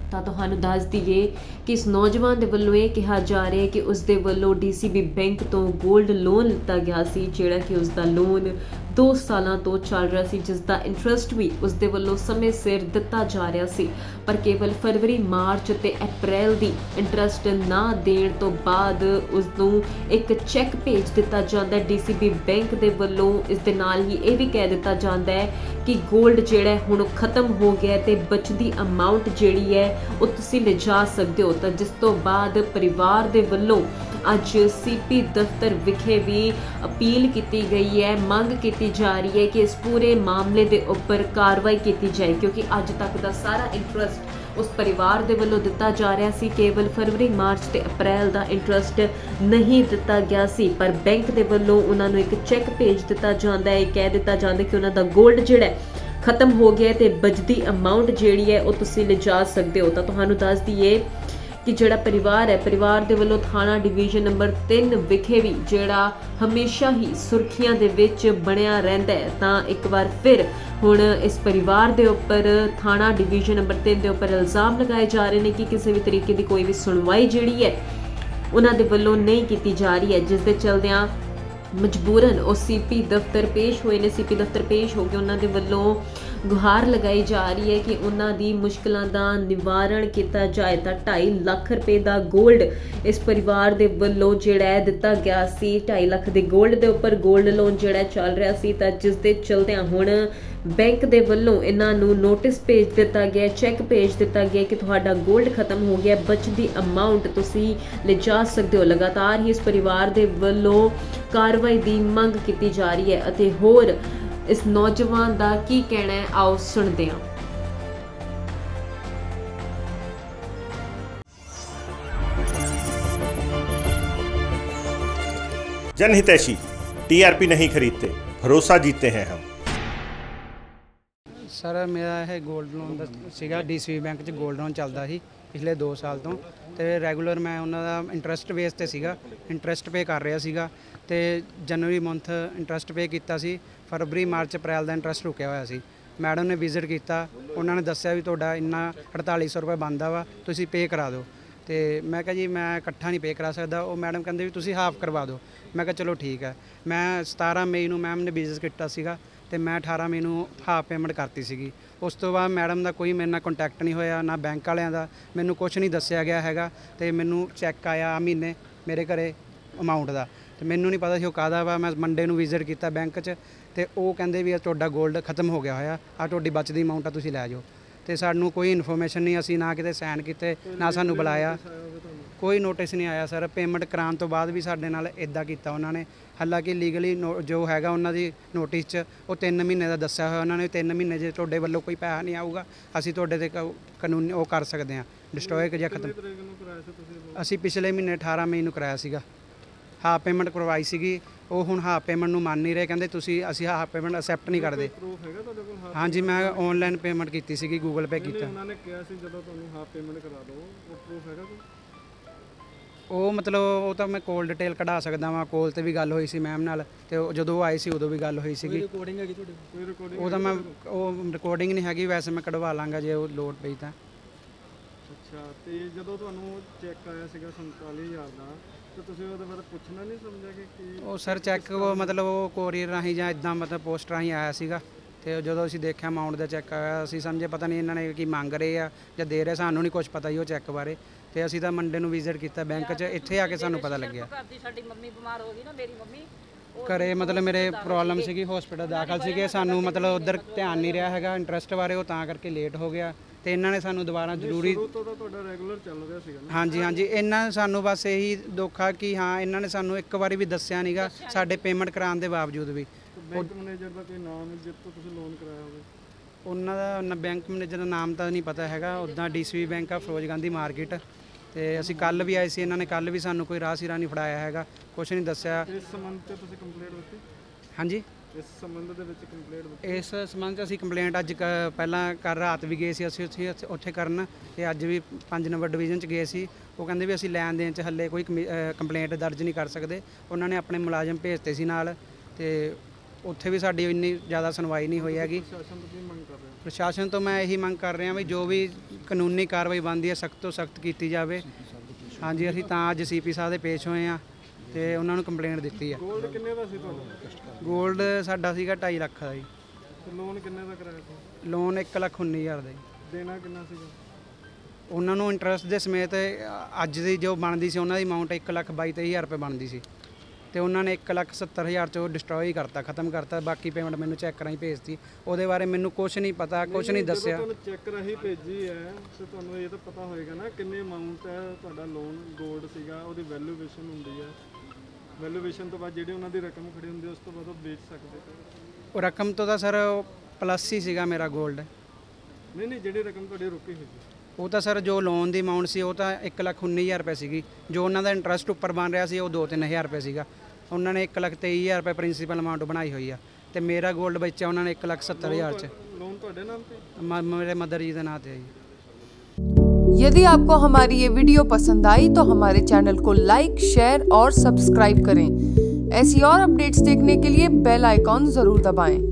ਤਾਂ ਤੁਹਾਨੂੰ ਦੱਸ ਦਈਏ ਕਿ ਇਸ ਨੌਜਵਾਨ ਦੇ ਵੱਲੋਂ ਇਹ ਕਿਹਾ ਜਾ ਰਿਹਾ ਹੈ ਕਿ ਉਸ ਦੇ ਵੱਲੋਂ ਡੀਸੀਬੀ ਬੈਂਕ ਤੋਂ 골ਡ ਲੋਨ ਲਿੱਤਾ ਗਿਆ ਸੀ, ਜਿਹੜਾ ਕਿ ਉਸ ਦਾ ਲੋਨ 2 ਸਾਲਾਂ ਤੋਂ ਚੱਲ ਰਿਹਾ ਸੀ, ਜਿਸ ਦਾ ਇੰਟਰਸਟ ਵੀ ਉਸ ਦੇ ਵੱਲੋਂ ਸਮੇਂ ਸਿਰ ਦਿੱਤਾ ਜਾ ਰਿਹਾ ਸੀ। ਪਰ ਕੇਵਲ ਫਰਵਰੀ, ਮਾਰਚ ਤੇ ਅਪ੍ਰੈਲ ਦੀ ਇੰਟਰਸਟ ਨਾ ਦੇਣ ਤੋਂ ਬਾਅਦ ਉਸ ਨੂੰ ਇੱਕ ਚੈੱਕ ਭੇਜ ਦਿੱਤਾ ਜਾਂਦਾ ਹੈ ਡੀਸੀਬੀ ਬੈਂਕ ਦੇ ਵੱਲੋਂ। ਇਸ ਦੇ ਨਾਲ ਹੀ ਇਹ ਵੀ ਕਹਿ ਦਿੱਤਾ ਜਾਂਦਾ ਹੈ ਕਿ 골ਡ ਜਿਹੜਾ ਹੁਣ ਖਤਮ ਹੋ ਗਿਆ ਤੇ ਬਚਦੀ ਅਮਾਉਂਟ ਜਿਹੜੀ ਹੈ ਉਹ ਤੁਸੀਂ ਲਿਜਾ ਸਕਦੇ ਹੋ। ਤਾਂ ਜਿਸ ਤੋਂ ਬਾਅਦ ਪਰਿਵਾਰ ਦੇ ਵੱਲੋਂ ਅੱਜ ਸੀਪੀ ਦਫ਼ਤਰ ਵਿਖੇ ਵੀ ਅਪੀਲ ਕੀਤੀ ਗਈ ਹੈ, ਮੰਗ ਕੀਤੀ ਜਾ ਰਹੀ ਹੈ ਕਿ ਇਸ ਪੂਰੇ ਮਾਮਲੇ ਦੇ ਉੱਪਰ ਕਾਰਵਾਈ ਕੀਤੀ ਜਾਏ, ਕਿਉਂਕਿ ਅੱਜ ਤੱਕ ਦਾ ਸਾਰਾ ਇੰਟਰਸਟ ਉਸ ਪਰਿਵਾਰ ਦੇ ਵੱਲੋਂ ਦਿੱਤਾ ਜਾ ਰਿਹਾ ਸੀ। ਕੇਵਲ ਫਰਵਰੀ, ਮਾਰਚ ਤੇ ਅਪ੍ਰੈਲ ਦਾ ਇੰਟਰਸਟ ਨਹੀਂ ਦਿੱਤਾ ਗਿਆ ਸੀ, ਪਰ ਬੈਂਕ ਦੇ ਵੱਲੋਂ ਉਹਨਾਂ ਨੂੰ ਇੱਕ ਚੈੱਕ ਭੇਜ ਦਿੱਤਾ ਜਾਂਦਾ ਹੈ। ਕਹਿ ਦਿੱਤਾ ਜਾਂਦਾ ਕਿ ਉਹਨਾਂ ਦਾ 골ਡ ਜਿਹੜਾ ਖਤਮ ਹੋ ਗਿਆ ਤੇ ਬਚਦੀ ਅਮਾਉਂਟ ਜਿਹੜੀ ਹੈ ਉਹ ਤੁਸੀਂ ਲਿਜਾ ਸਕਦੇ ਹੋ। ਤਾਂ ਤੁਹਾਨੂੰ ਦੱਸ ਦਈਏ ਕਿ ਜਿਹੜਾ ਪਰਿਵਾਰ ਹੈ, ਪਰਿਵਾਰ ਦੇ ਵੱਲੋਂ ਥਾਣਾ ਡਿਵੀਜ਼ਨ ਨੰਬਰ 3 ਵਿਖੇ ਵੀ ਜਿਹੜਾ ਹਮੇਸ਼ਾ ਹੀ ਸੁਰਖੀਆਂ ਦੇ ਵਿੱਚ ਬਣਿਆ ਰਹਿੰਦਾ ਹੈ, ਤਾਂ ਇੱਕ ਵਾਰ ਫਿਰ ਹੁਣ ਇਸ ਪਰਿਵਾਰ ਦੇ ਉੱਪਰ ਥਾਣਾ ਡਿਵੀਜ਼ਨ ਨੰਬਰ 3 ਦੇ ਉੱਪਰ ਇਲਜ਼ਾਮ ਲਗਾਏ ਜਾ ਰਹੇ ਨੇ ਕਿ ਕਿਸੇ ਵੀ ਤਰੀਕੇ ਦੀ ਕੋਈ ਵੀ ਸੁਣਵਾਈ ਜਿਹੜੀ ਹੈ ਉਹਨਾਂ ਦੇ ਵੱਲੋਂ ਨਹੀਂ ਕੀਤੀ ਜਾ ਰਹੀ ਹੈ, ਜਿਸ ਦੇ ਚਲਦਿਆਂ ਮਜਬੂਰਨ ਉਹ ਸੀਪੀ ਦਫ਼ਤਰ ਪੇਸ਼ ਹੋਏ ਨੇ। ਸੀਪੀ ਦਫ਼ਤਰ ਪੇਸ਼ ਹੋ ਕੇ ਉਹਨਾਂ ਦੇ ਵੱਲੋਂ ਗੁਹਾਰ ਲਗਾਈ ਜਾ ਰਹੀ ਹੈ ਕਿ ਉਹਨਾਂ ਦੀ ਮੁਸ਼ਕਲਾਂ ਦਾ ਨਿਵਾਰਣ ਕੀਤਾ ਜਾਏ। ਤਾਂ 2.5 ਲੱਖ ਰੁਪਏ ਦਾ 골ਡ ਇਸ ਪਰਿਵਾਰ ਦੇ ਵੱਲੋਂ ਜਿਹੜਾ ਦਿੱਤਾ ਗਿਆ ਸੀ। 2.5 ਲੱਖ ਦੇ 골ਡ ਦੇ ਉੱਪਰ 골ਡ ਲੋਨ ਜਿਹੜਾ ਚੱਲ ਰਿਹਾ ਸੀ, ਤਾਂ ਜਿਸ ਦੇ ਚਲਦਿਆਂ ਹੁਣ ਬੈਂਕ ਦੇ ਵੱਲੋਂ ਇਹਨਾਂ ਨੂੰ ਨੋਟਿਸ ਭੇਜ ਦਿੱਤਾ ਗਿਆ, ਚੈੱਕ ਭੇਜ ਦਿੱਤਾ ਗਿਆ ਕਿ ਤੁਹਾਡਾ 골ਡ ਖਤਮ ਹੋ ਗਿਆ, ਬਚਦੀ ਅਮਾਉਂਟ ਤੁਸੀਂ ਲਿਜਾ ਸਕਦੇ ਹੋ। ਲਗਾਤਾਰ ਹੀ ਇਸ ਪਰਿਵਾਰ ਦੇ ਵੱਲੋਂ ਕਾਰਵਾਈ ਦੀ ਮੰਗ ਕੀਤੀ ਜਾ ਰਹੀ ਹੈ ਅਤੇ ਹੋਰ ਇਸ ਨੌਜਵਾਨ ਦਾ ਕੀ ਕਹਿਣਾ ਹੈ, ਆਓ ਸੁਣਦੇ ਹਾਂ। जनहितैषी टीआरपी नहीं खरीदते, भरोसा जीतते हैं हम। सर मेरा है गोल्ड लोन ਦਾ ਸੀਗਾ ਡੀਸੀਬੀ ਬੈਂਕ 'ਚ 골ਡ ਲੋਨ ਚੱਲਦਾ ਸੀ ਪਿਛਲੇ 2 ਸਾਲ ਤੋਂ, ਤੇ ਰੈਗੂਲਰ ਮੈਂ ਉਹਨਾਂ ਦਾ ਇੰਟਰਸਟ ਬੇਸ ਤੇ ਸੀਗਾ, ਇੰਟਰਸਟ ਪੇ ਕਰ ਰਿਹਾ ਸੀਗਾ। ਤੇ ਜਨਵਰੀ ਮੰਥ ਇੰਟਰਸਟ ਪੇ ਕੀਤਾ ਸੀ, ਫਰਵਰੀ, ਮਾਰਚ, ਅਪ੍ਰੈਲ ਦਾ ਇੰਟਰਸਟ ਰੁਕਿਆ ਹੋਇਆ ਸੀ। ਮੈਡਮ ਨੇ ਵਿਜ਼ਿਟ ਕੀਤਾ, ਉਹਨਾਂ ਨੇ ਦੱਸਿਆ ਵੀ ਤੁਹਾਡਾ ਇੰਨਾ 4800 ਰੁਪਏ ਬਣਦਾ ਵਾ, ਤੁਸੀਂ ਪੇ ਕਰਾ ਦਿਓ। ਤੇ ਮੈਂ ਕਿਹਾ ਜੀ ਮੈਂ ਇਕੱਠਾ ਨਹੀਂ ਪੇ ਕਰਾ ਸਕਦਾ। ਉਹ ਮੈਡਮ ਕਹਿੰਦੇ ਵੀ ਤੁਸੀਂ ਹਾਫ ਕਰਵਾ ਦਿਓ। ਮੈਂ ਕਿਹਾ ਚਲੋ ਠੀਕ ਹੈ। ਮੈਂ 17 ਮਈ ਨੂੰ ਮੈਮ ਨੇ ਬਿਜ਼ਨਸ ਕੀਤਾ ਸੀਗਾ ਤੇ ਮੈਂ 18 ਮਈ ਨੂੰ ਹਾਫ ਪੇਮੈਂਟ ਕਰਤੀ ਸੀਗੀ। ਉਸ ਤੋਂ ਬਾਅਦ ਮੈਡਮ ਦਾ ਕੋਈ ਮੇਰੇ ਨਾਲ ਕੰਟੈਕਟ ਨਹੀਂ ਹੋਇਆ, ਨਾ ਬੈਂਕ ਵਾਲਿਆਂ ਦਾ, ਮੈਨੂੰ ਕੁਝ ਨਹੀਂ ਦੱਸਿਆ ਗਿਆ ਹੈਗਾ। ਤੇ ਮੈਨੂੰ ਚੈੱਕ ਆਇਆ ਮਹੀਨੇ ਮੇਰੇ ਘਰੇ ਅਮਾਊਂਟ ਦਾ, ਤੇ ਮੈਨੂੰ ਨਹੀਂ ਪਤਾ ਸੀ ਉਹ ਕਾਹਦਾ ਵਾ। ਮੈਂ ਮੰਡੇ ਨੂੰ ਵਿਜ਼ਿਟ ਕੀਤਾ ਬੈਂਕ 'ਚ, ਤੇ ਉਹ ਕਹਿੰਦੇ ਵੀ ਤੁਹਾਡਾ 골ਡ ਖਤਮ ਹੋ ਗਿਆ ਹੋਇਆ, ਆ ਤੁਹਾਡੀ ਬਚਦੀ ਅਮਾਊਂਟ ਆ, ਤੁਸੀਂ ਲੈ ਜਾਓ। ਤੇ ਸਾਨੂੰ ਕੋਈ ਇਨਫੋਰਮੇਸ਼ਨ ਨਹੀਂ, ਅਸੀਂ ਨਾ ਕਿਤੇ ਸਾਈਨ ਕੀਤੇ, ਨਾ ਸਾਨੂੰ ਬੁਲਾਇਆ, ਕੋਈ ਨੋਟਿਸ ਨਹੀਂ ਆਇਆ ਸਰ। ਪੇਮੈਂਟ ਕਰਾਉਣ ਤੋਂ ਬਾਅਦ ਵੀ ਸਾਡੇ ਨਾਲ ਇੱਦਾਂ ਕੀਤਾ ਉਹਨਾਂ ਨੇ। ਹਾਲਾਂਕਿ ਲੀਗਲੀ ਜੋ ਹੈਗਾ ਉਹਨਾਂ ਦੀ ਨੋਟਿਸ 'ਚ ਉਹ 3 ਮਹੀਨੇ ਦਾ ਦੱਸਿਆ ਹੋਇਆ ਉਹਨਾਂ ਨੇ। 3 ਮਹੀਨੇ ਜੇ ਤੁਹਾਡੇ ਵੱਲੋਂ ਕੋਈ ਪੈਸਾ ਨਹੀਂ ਆਊਗਾ, ਅਸੀਂ ਤੁਹਾਡੇ 'ਤੇ ਕਾਨੂੰਨੀ ਉਹ ਕਰ ਸਕਦੇ ਹਾਂ, ਡਿਸਟਰੋਏ ਜਾਂ ਖਤਮ। ਅਸੀਂ ਪਿਛਲੇ ਮਹੀਨੇ 18 ਮਈ ਨੂੰ ਕਰਾਇਆ ਸੀਗਾ, ਹਾਫ ਪੇਮੈਂਟ ਕਰਵਾਈ ਸੀਗੀ। ਉਹ ਹੁਣ ਹਾਫ ਪੇਮੈਂਟ ਨੂੰ ਮੰਨ ਨਹੀਂ ਰਹੇ, ਕਹਿੰਦੇ ਅਸੀਂ ਹਾਫ ਪੇਮੈਂਟ ਅਸੈਪਟ ਨਹੀਂ ਕਰਦੇ। ਹਾਂਜੀ, ਮੈਂ ਆਨਲਾਈਨ ਪੇਮੈਂਟ ਕੀਤੀ ਸੀਗੀ, ਗੂਗਲ ਪੇ ਕੀਤਾ। ਉਹਨਾਂ ਨੇ ਕਿਹਾ ਸੀ ਜਦੋਂ ਤੁਹਾਨੂੰ ਹਾਫ ਪੇਮੈਂਟ ਕਰਾ ਦਿਓ, ਉਹ ਪ੍ਰੂਫ ਹੈਗਾ ਕੋਈ? ਉਹ ਮਤਲਬ ਉਹ ਤਾਂ ਮੈਂ ਕੋਲ ਡਿਟੇਲ ਕਢਾ ਸਕਦਾ ਵਾਂ, ਕੋਲ ਤੇ ਵੀ ਗੱਲ ਹੋਈ ਸੀ ਮੈਮ ਨਾਲ, ਤੇ ਜਦੋਂ ਉਹ ਆਏ ਸੀ ਉਦੋਂ ਵੀ ਗੱਲ ਹੋਈ ਸੀਗੀ। ਰਿਕਾਰਡਿੰਗ ਹੈਗੀ ਤੁਹਾਡੇ ਕੋਈ? ਰਿਕਾਰਡਿੰਗ ਉਹ ਤਾਂ ਮੈਂ ਉਹ ਰਿਕਾਰਡਿੰਗ ਨਹੀਂ ਹੈਗੀ, ਵੈਸੇ ਮੈਂ ਕਢਵਾ ਲਾਂਗਾ ਜੇ ਉਹ ਲੋੜ ਪਈ ਤਾਂ। ਅੱਛਾ, ਤੇ ਜਦੋਂ ਤੁਹਾਨੂੰ ਚੈੱਕ ਆਇਆ ਸੀਗਾ 47,000 ਦਾ, ਤੇ ਤੁਸੀਂ ਉਹਦੇ ਬਾਰੇ ਪੁੱਛਣਾ ਨਹੀਂ ਸਮਝਿਆ ਕਿ ਉਹ ਸਰ ਚੈੱਕ ਮਤਲਬ ਉਹ ਕੋਰੀਅਰ ਰਾਹੀਂ ਜਾਂ ਇੱਦਾਂ ਮਤਲਬ ਪੋਸਟ ਰਾਹੀਂ ਆਇਆ ਸੀਗਾ। ਤੇ ਜਦੋਂ ਅਸੀਂ ਦੇਖਿਆ ਅਮਾਊਂਟ ਦਾ ਚੈੱਕ ਆਇਆ, ਅਸੀਂ ਸਮਝੇ ਪਤਾ ਨਹੀਂ ਇਹਨਾਂ ਨੇ ਕੀ ਮੰਗ ਰਹੇ ਆ ਜਾਂ ਦੇ ਰਹੇ, ਸਾਨੂੰ ਨਹੀਂ ਕੁਝ ਪਤਾ ਹੀ ਉਹ ਚੈੱਕ ਬਾਰੇ। ਤੇ ਅਸੀਂ ਤਾਂ ਮੰਡੇ ਨੂੰ ਵਿਜ਼ਿਟ ਕੀਤਾ ਬੈਂਕ 'ਚ, ਇੱਥੇ ਆ ਕੇ ਸਾਨੂੰ ਪਤਾ ਲੱਗਿਆ। ਸਾਡੀ ਮੰਮੀ ਬਿਮਾਰ ਹੋ ਗਈ ਨਾ, ਮੇਰੀ ਮੰਮੀ ਘਰੇ ਮਤਲਬ ਮੇਰੇ ਪ੍ਰੋਬਲਮ ਸੀਗੀ, ਹਸਪੀਟਲ ਦਾਖਲ ਸੀਗੇ। ਸਾਨੂੰ ਮਤਲਬ ਉਧਰ ਧਿਆਨ ਨਹੀਂ ਰਿਹਾ ਹੈਗਾ ਇੰਟਰਸਟ ਬਾਰੇ, ਉਹ ਤਾਂ ਕਰਕੇ ਲੇਟ ਹੋ ਗਿਆ। ਤੇ ਇਹਨਾਂ ਨੇ ਸਾਨੂੰ ਦੁਬਾਰਾ ਜ਼ਰੂਰੀ ਤੁਹਾਡਾ ਰੈਗੂਲਰ ਚੱਲ ਰਿਹਾ ਸੀਗਾ ਨਾ? ਹਾਂਜੀ ਹਾਂਜੀ, ਇਹਨਾਂ ਸਾਨੂੰ ਬਸ ਇਹੀ ਦੁੱਖ ਆ ਕਿ ਹਾਂ ਇਹਨਾਂ ਨੇ ਸਾਨੂੰ ਇੱਕ ਵਾਰੀ ਵੀ ਦੱਸਿਆ ਨਹੀਂਗਾ ਸਾਡੇ ਪੇਮੈਂਟ ਕਰਾਉਣ ਦੇ ਬਾਵਜੂਦ ਵੀ। ਬੈਂਕ ਮੈਨੇਜਰ ਦਾ ਕੋਈ ਨਾਮ ਜਿਸ ਤੋਂ ਤੁਸੀਂ ਲੋਨ ਕਰਾਇਆ ਹੋਵੇ? ਉਹਨਾਂ ਦਾ ਬੈਂਕ ਮੈਨੇਜਰ ਦਾ ਨਾਮ ਤਾਂ ਨਹੀਂ ਪਤਾ ਹੈਗਾ। ਉੱਦਾਂ ਡੀਸੀਬੀ ਬੈਂਕ ਆ, ਫਿਰੋਜ਼ ਗਾਂਧੀ ਮਾਰਕੀਟ। ਤੇ ਅਸੀਂ ਕੱਲ ਵੀ ਆਏ ਸੀ, ਇਹਨਾਂ ਨੇ ਕੱਲ ਵੀ ਸਾਨੂੰ ਕੋਈ ਰਾਹ ਸਿਰਾ ਨਹੀਂ ਫੜਾਇਆ ਹੈਗਾ, ਕੁਝ ਨਹੀਂ ਦੱਸਿਆ। ਇਸ ਸੰਬੰਧ 'ਚ ਤੁਸੀਂ ਕੰਪਲੇਂਟ ਦਿੱਤੀ? ਹਾਂਜੀ, ਇਸ ਸੰਬੰਧ ਦੇ ਵਿੱਚ ਕੰਪਲੇਂਟ ਦਿੱਤੀ? ਇਸ ਸੰਬੰਧ 'ਚ ਅਸੀਂ ਕੰਪਲੇਂਟ ਅੱਜ ਪਹਿਲਾਂ ਕੱਲ੍ਹ ਰਾਤ ਵੀ ਗਏ ਸੀ ਅਸੀਂ ਉੱਥੇ ਕਰਨ, ਤੇ ਅੱਜ ਵੀ 5 ਨੰਬਰ ਡਿਵੀਜ਼ਨ 'ਚ ਗਏ ਸੀ। ਉਹ ਕਹਿੰਦੇ ਵੀ ਅਸੀਂ ਲੈਣ ਦੇਣ 'ਚ ਹੱਲੇ ਕੋਈ ਕੰਪਲੇਂਟ ਦਰਜ ਨਹੀਂ ਕਰ ਸਕਦੇ। ਉਹਨਾਂ ਨੇ ਆਪਣੇ ਮੁਲਾਜ਼ਮ ਭੇਜਤੇ ਸੀ ਨਾਲ, ਤੇ ਉੱਥੇ ਵੀ ਸਾਡੀ ਇੰਨੀ ਜ਼ਿਆਦਾ ਸੁਣਵਾਈ ਨਹੀਂ ਹੋਈ ਹੈਗੀ। ਪ੍ਰਸ਼ਾਸਨ ਤੋਂ ਕੀ ਮੰਗ ਕਰ ਰਹੇ ਹੋ? ਪ੍ਰਸ਼ਾਸਨ ਤੋਂ ਮੈਂ ਇਹੀ ਮੰਗ ਕਰ ਰਿਹਾ ਵੀ ਜੋ ਵੀ ਕਾਨੂੰਨੀ ਕਾਰਵਾਈ ਬਣਦੀ ਹੈ ਸਖਤ ਤੋਂ ਸਖਤ ਕੀਤੀ ਜਾਵੇ। ਹਾਂਜੀ, ਅਸੀਂ ਤਾਂ ਅੱਜ ਸੀਪੀ ਸਾਹਿਬ ਦੇ ਪੇਸ਼ ਹੋਏ ਆ ਤੇ ਉਹਨਾਂ ਨੂੰ ਕੰਪਲੇਂਟ ਦਿੱਤੀ ਆ। ਗੋਲਡ ਕਿੰਨੇ ਦਾ ਸੀ ਤੁਹਾਡਾ? ਗੋਲਡ ਸਾਡਾ ਸੀਗਾ 2.5 ਲੱਖ ਦਾ ਜੀ। ਤੇ ਲੋਨ ਕਿੰਨੇ ਦਾ ਕਰਾਇਆ ਸੀ? ਲੋਨ 1,19,000 ਦਾ ਜੀ। ਦੇਣਾ ਕਿੰਨਾ ਸੀਗਾ? ਉਹਨਾਂ ਨੂੰ ਇੰਟਰਸਟ ਦੇ ਸਮੇਤ ਅੱਜ ਦੀ ਜੋ ਬਣਦੀ ਸੀ ਉਹਨਾਂ ਦੀ ਅਮਾਊਂਟ 1,22,000 ਰੁਪਏ ਬਣਦੀ ਸੀ ਤੇ ਉਹਨਾਂ ਨੇ 1,70,000 ਚੋਂ ਡਿਸਟਰੋਏ ਕਰਤਾ, ਖਤਮ ਕਰਤਾ। ਬਾਕੀ ਪੇਮੈਂਟ ਮੈਨੂੰ ਚੈੱਕ ਰਾਹੀਂ ਭੇਜਤੀ। ਉਹਦੇ ਬਾਰੇ ਮੈਨੂੰ ਕੁਝ ਨਹੀਂ ਪਤਾ, ਕੁਝ ਨਹੀਂ ਦੱਸਿਆ। ਤੁਹਾਨੂੰ ਚੈੱਕ ਰਾਹੀਂ ਭੇਜੀ ਹੈ ਤੇ ਤੁਹਾਨੂੰ ਇਹ ਤਾਂ ਪਤਾ ਹੋਏਗਾ ਨਾ ਕਿੰਨੀ ਅਮਾਊਂਟ ਹੈ ਤੁਹਾਡਾ ਲੋਨ ਗੋਲਡ ਸੀਗਾ, ਉਹਦੀ ਵੈਲਿਊਏਸ਼ਨ ਹੁੰਦੀ ਹੈ। ਵੈਲਿਊਏਸ਼ਨ ਤੋਂ ਬਾਅਦ ਜਿਹੜੀ ਉਹਨਾਂ ਦੀ ਰਕਮ ਖੜੀ ਹੁੰਦੀ ਹੈ ਉਸ ਤੋਂ ਬਾਅਦ ਉਹ ਵੇਚ ਸਕਦੇ। ਉਹ ਰਕਮ ਤੋਂ ਤਾਂ ਸਰ ਪਲੱਸ ਹੀ ਸੀਗਾ ਮੇਰਾ ਗੋਲਡ। ਨਹੀਂ, ਜਿਹੜੀ ਰਕਮ ਤੁਹਾਡੀ ਰੁਕੀ ਹੋਈ ਸੀ ਉਹ ਤਾਂ ਸਰ ਜੋ ਲੋਨ ਦੀ ਅਮਾਊਂਟ ਸੀ ਉਹ ਤਾਂ 1,19,000 ਰੁਪਏ ਸੀਗੀ। ਜੋ ਉਹਨਾਂ ਦਾ ਇੰਟਰਸਟ ਉੱਪਰ ਬਣ ਰਿਹਾ ਸੀ ਉਹ 2-3 ਹਜ਼ਾਰ ਰੁਪਏ ਸੀਗਾ। ਉਹਨਾਂ ਨੇ 1,23,000 ਰੁਪਏ ਪ੍ਰਿੰਸੀਪਲ ਅਮਾਊਂਟ ਬਣਾਈ ਹੋਈ ਆ ਤੇ ਮੇਰਾ ਗੋਲਡ ਵੇਚਿਆ ਉਹਨਾਂ ਨੇ 1,70,000 ਚ। ਲੋਨ ਤੁਹਾਡੇ ਨਾਮ ਤੇ? मेरे मदर जी के नाम है जी। यदि आपको हमारी ये वीडियो पसंद आई तो हमारे चैनल को लाइक, शेयर और सब्सक्राइब करें। ऐसी और अपडेट्स देखने के लिए बेल आइकॉन ज़रूर दबाएं।